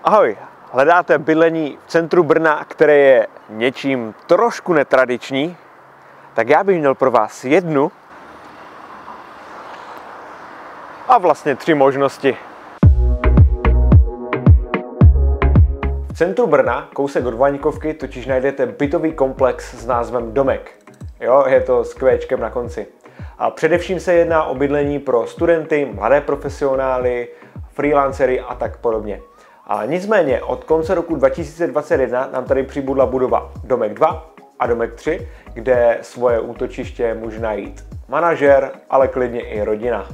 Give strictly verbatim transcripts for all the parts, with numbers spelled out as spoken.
Ahoj, hledáte bydlení v centru Brna, které je něčím trošku netradiční? Tak já bych měl pro vás jednu a vlastně tři možnosti. V centru Brna, kousek od Vaňkovky, totiž najdete bytový komplex s názvem Domeq. Jo, je to s kvéčkem na konci. A především se jedná o bydlení pro studenty, mladé profesionály, freelancery a tak podobně. A nicméně od konce roku dva tisíce dvacet jedna nám tady přibudla budova Domeq dva a Domeq tři, kde svoje útočiště může najít manažer, ale klidně i rodina.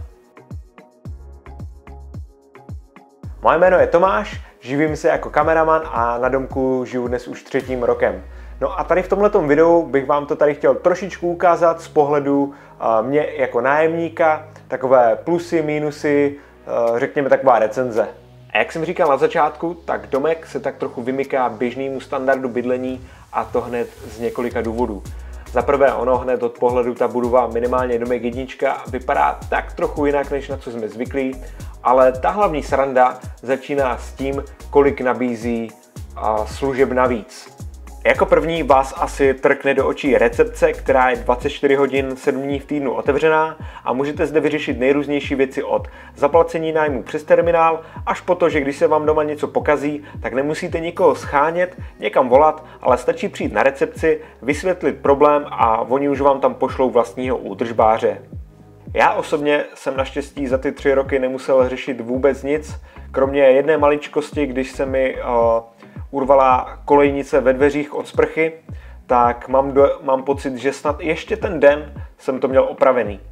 Moje jméno je Tomáš, živím se jako kameraman a na domku žiju dnes už třetím rokem. No a tady v tomhletom videu bych vám to tady chtěl trošičku ukázat z pohledu uh, mě jako nájemníka, takové plusy, mínusy, uh, řekněme taková recenze. A jak jsem říkal na začátku, tak Domeq se tak trochu vymyká běžnému standardu bydlení, a to hned z několika důvodů. Za prvé, ono hned od pohledu ta budova, minimálně Domeq jedna, vypadá tak trochu jinak, než na co jsme zvyklí, ale ta hlavní sranda začíná s tím, kolik nabízí uh, služeb navíc. Jako první vás asi trkne do očí recepce, která je dvacet čtyři hodin sedm dní v týdnu otevřená a můžete zde vyřešit nejrůznější věci od zaplacení nájmu přes terminál až po to, že když se vám doma něco pokazí, tak nemusíte nikoho schánět, někam volat, ale stačí přijít na recepci, vysvětlit problém a oni už vám tam pošlou vlastního údržbáře. Já osobně jsem naštěstí za ty tři roky nemusel řešit vůbec nic, kromě jedné maličkosti, když se mi uh, urvala kolejnice ve dveřích od sprchy, tak mám, do, mám pocit, že snad ještě ten den jsem to měl opravený.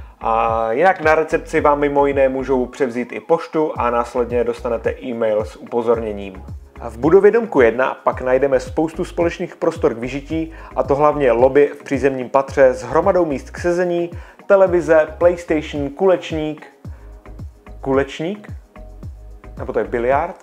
A jinak na recepci vám mimo jiné můžou převzít i poštu a následně dostanete e-mail s upozorněním. V budově Domku jedna pak najdeme spoustu společných prostor k vyžití, a to hlavně lobby v přízemním patře s hromadou míst k sezení, televize, PlayStation, kulečník. Kulečník? Nebo to je biliard?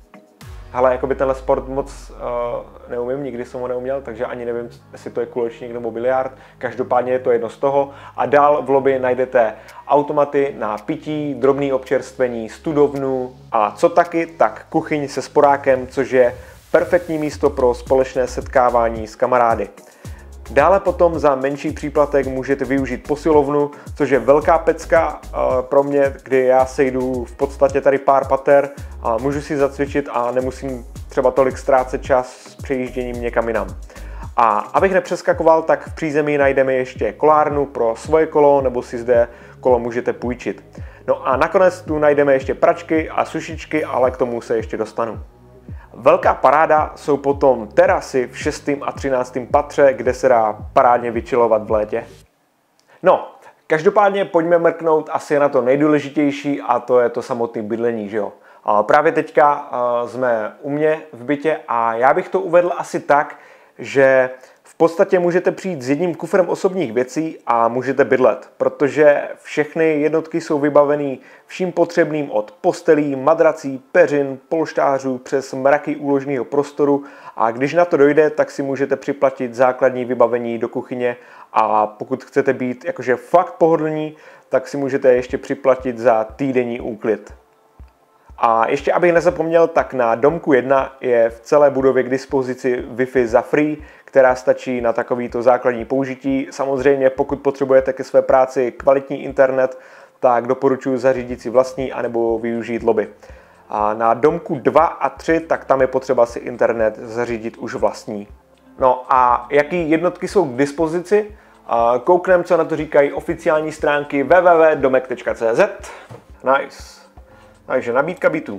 Ale jakoby tenhle sport moc uh, neumím, nikdy jsem ho neuměl, takže ani nevím, jestli to je kulečník nebo biliard. Každopádně je to jedno z toho. A dál v lobby najdete automaty na pití, drobné občerstvení, studovnu a co taky, tak kuchyň se sporákem, což je perfektní místo pro společné setkávání s kamarády. Dále potom za menší příplatek můžete využít posilovnu, což je velká pecka pro mě, kdy já sejdu v podstatě tady pár pater a můžu si zacvičit a nemusím třeba tolik ztrácet čas s přejížděním někam jinam. A abych nepřeskakoval, tak v přízemí najdeme ještě kolárnu pro svoje kolo, nebo si zde kolo můžete půjčit. No a nakonec tu najdeme ještě pračky a sušičky, ale k tomu se ještě dostanu. Velká paráda jsou potom terasy v šestém a třináctém patře, kde se dá parádně vyčilovat v létě. No, každopádně pojďme mrknout asi na to nejdůležitější, a to je to samotné bydlení, že jo. A právě teďka jsme u mě v bytě a já bych to uvedl asi tak, že v podstatě můžete přijít s jedním kufrem osobních věcí a můžete bydlet, protože všechny jednotky jsou vybavený vším potřebným od postelí, madrací, peřin, polštářů přes mraky úložného prostoru, a když na to dojde, tak si můžete připlatit základní vybavení do kuchyně, a pokud chcete být jakože fakt pohodlní, tak si můžete ještě připlatit za týdenní úklid. A ještě abych nezapomněl, tak na Domku jedna je v celé budově k dispozici Wi-Fi za free, která stačí na takovýto základní použití. Samozřejmě pokud potřebujete ke své práci kvalitní internet, tak doporučuji zařídit si vlastní anebo využít lobby. A na Domku dva a tři, tak tam je potřeba si internet zařídit už vlastní. No a jaký jednotky jsou k dispozici? Koukneme, co na to říkají oficiální stránky w w w tečka domeq tečka c z. Nice. Takže nabídka bytů.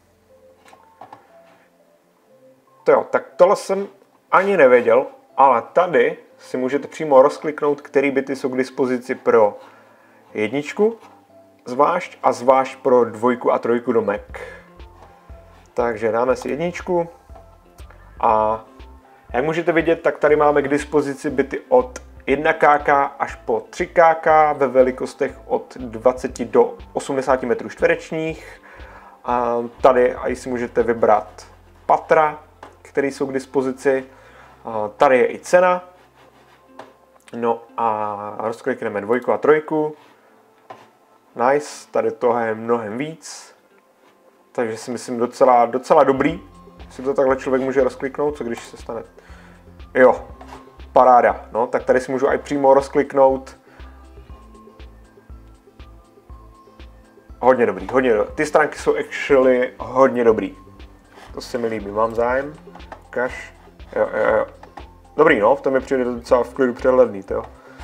To jo, tak tohle jsem ani nevěděl, ale tady si můžete přímo rozkliknout, který byty jsou k dispozici pro jedničku, zvlášť a zvlášť pro dvojku a trojku Domeq. Takže dáme si jedničku a jak můžete vidět, tak tady máme k dispozici byty od jedna ká až po tři ká ve velikostech od dvacet do osmdesáti metrů čtverečních. A tady aj si můžete vybrat patra, které jsou k dispozici. A tady je i cena. No a rozklikneme dvojku a trojku. Nice, tady toho je mnohem víc. takže si myslím docela, docela dobrý. Si to takhle člověk může rozkliknout, co když se stane. Jo, paráda. No, tak tady si můžu i přímo rozkliknout. Hodně dobrý, hodně dobrý. Ty stránky jsou actually hodně dobrý. To se mi líbí, mám zájem. Ukaž. Jo, jo, jo. Dobrý, no, v tom je přijde docela v klidu přehledný, jo.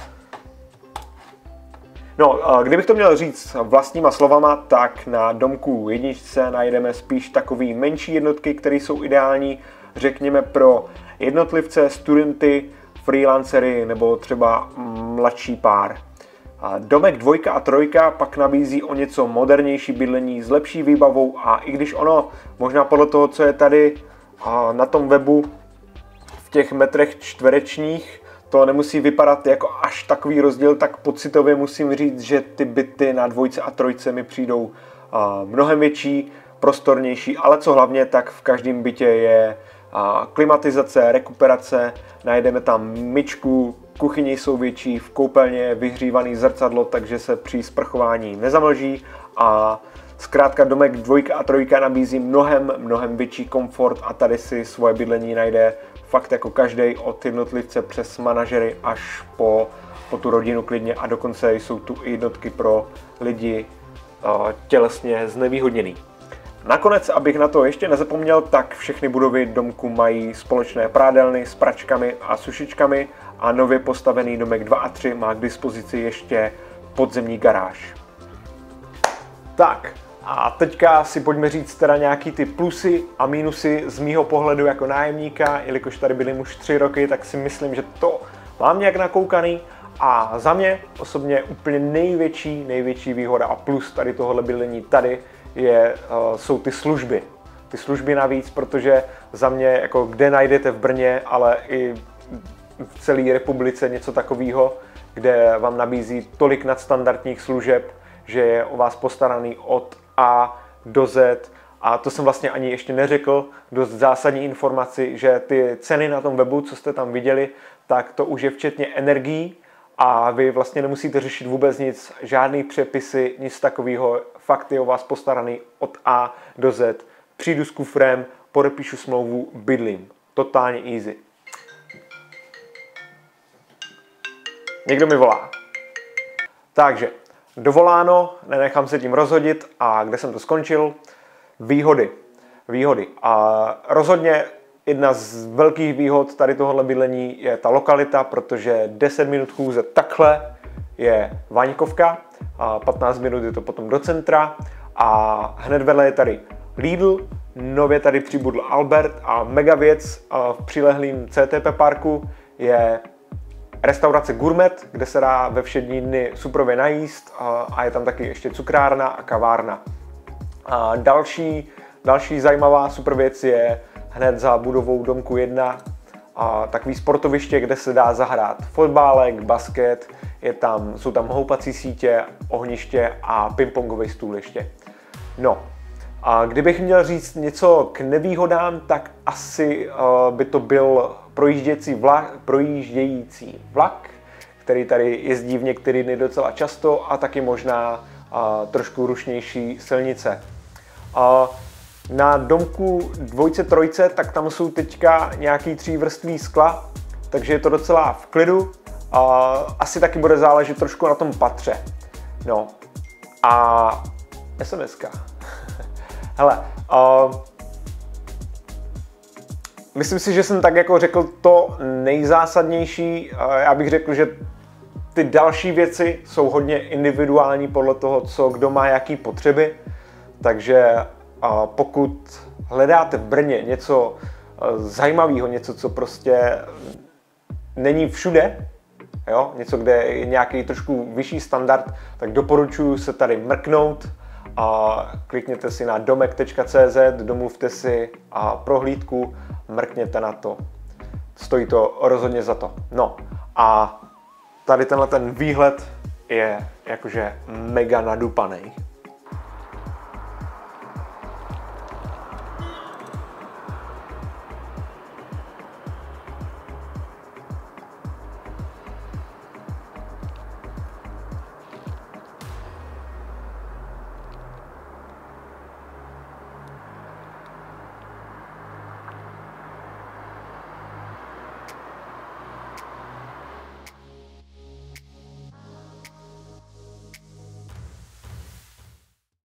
No, kdybych to měl říct vlastníma slovama, tak na Domequ jedničce najdeme spíš takový menší jednotky, které jsou ideální, řekněme, pro jednotlivce, studenty, freelancery nebo třeba mladší pár. Domeq dvojka a trojka pak nabízí o něco modernější bydlení s lepší výbavou a i když ono, možná podle toho, co je tady na tom webu, v těch metrech čtverečních, to nemusí vypadat jako až takový rozdíl, tak pocitově musím říct, že ty byty na dvojce a trojce mi přijdou uh, mnohem větší, prostornější, ale co hlavně, tak v každém bytě je uh, klimatizace, rekuperace, najdeme tam myčku, kuchyně jsou větší, v koupelně je vyhřívaný zrcadlo, takže se při sprchování nezamlží a zkrátka Domeq dvojka a trojka nabízí mnohem, mnohem větší komfort a tady si svoje bydlení najde fakt jako každý, od jednotlivce přes manažery až po, po tu rodinu klidně a dokonce jsou tu i jednotky pro lidi uh, tělesně znevýhodněný. Nakonec, abych na to ještě nezapomněl, tak všechny budovy Domequ mají společné prádelny s pračkami a sušičkami a nově postavený Domeq dva a tři má k dispozici ještě podzemní garáž. Tak. A teďka si pojďme říct teda nějaký ty plusy a mínusy z mýho pohledu jako nájemníka, jelikož tady bydlím už tři roky, tak si myslím, že to mám nějak nakoukaný a za mě osobně úplně největší, největší výhoda a plus tady tohohle bydlení tady je, uh, jsou ty služby. Ty služby navíc, protože za mě, jako kde najdete v Brně, ale i v celé republice něco takového, kde vám nabízí tolik nadstandardních služeb, že je o vás postaraný od A do Z. A to jsem vlastně ani ještě neřekl, dost zásadní informaci, že ty ceny na tom webu, co jste tam viděli, tak to už je včetně energií a vy vlastně nemusíte řešit vůbec nic, žádný přepisy, nic takového, fakt je o vás postaraný od A do Z. Přijdu s kufrem, podepíšu smlouvu, bydlím. Totálně easy. Někdo mi volá. Takže dovoláno, nenechám se tím rozhodit a kde jsem to skončil? Výhody. Výhody. A rozhodně jedna z velkých výhod tady tohohle bydlení je ta lokalita, protože deset minut chůze takhle je Vaňkovka, a patnáct minut je to potom do centra a hned vedle je tady Lidl, nově tady přibudl Albert a mega věc v přilehlém C T P parku je restaurace Gourmet, kde se dá ve všední dny suprově najíst a je tam taky ještě cukrárna a kavárna. A další, další zajímavá super věc je hned za budovou Domequ jedna a takový sportoviště, kde se dá zahrát fotbálek, basket, je tam, jsou tam houpací sítě, ohniště a pingpongový stůl ještě. No, a kdybych měl říct něco k nevýhodám, tak asi uh, by to byl projíždějící vlak, projíždějící vlak, který tady jezdí v některé dny docela často a taky možná uh, trošku rušnější silnice. Uh, na Domequ dvojce, trojce, tak tam jsou teďka nějaký třívrství skla, takže je to docela v klidu. Uh, asi taky bude záležet trošku na tom patře. No a es em eska. Hele, uh, myslím si, že jsem tak jako řekl to nejzásadnější. Uh, já bych řekl, že ty další věci jsou hodně individuální podle toho, co kdo má jaký potřeby. Takže uh, pokud hledáte v Brně něco uh, zajímavého, něco, co prostě není všude, jo? Něco, kde je nějaký trošku vyšší standard, tak doporučuji se tady mrknout. A klikněte si na domeq tečka cé zet, domluvte si a prohlídku, mrkněte na to. Stojí to rozhodně za to. No a tady tenhle ten výhled je jakože mega nadupaný.